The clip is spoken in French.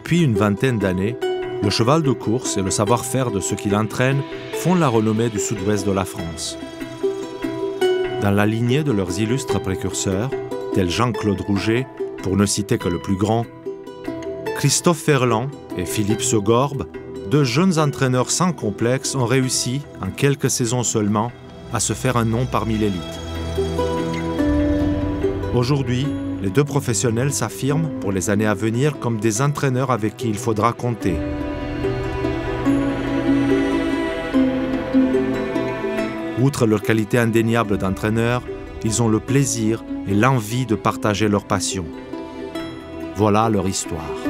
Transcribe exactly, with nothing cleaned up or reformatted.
Depuis une vingtaine d'années, le cheval de course et le savoir-faire de ceux qui l'entraînent font la renommée du sud-ouest de la France. Dans la lignée de leurs illustres précurseurs, tels Jean-Claude Rouget, pour ne citer que le plus grand, Christophe Ferland et Philippe Segorbe, deux jeunes entraîneurs sans complexe, ont réussi, en quelques saisons seulement, à se faire un nom parmi l'élite. Aujourd'hui, les deux professionnels s'affirment pour les années à venir comme des entraîneurs avec qui il faudra compter. Outre leur qualité indéniable d'entraîneurs, ils ont le plaisir et l'envie de partager leur passion. Voilà leur histoire.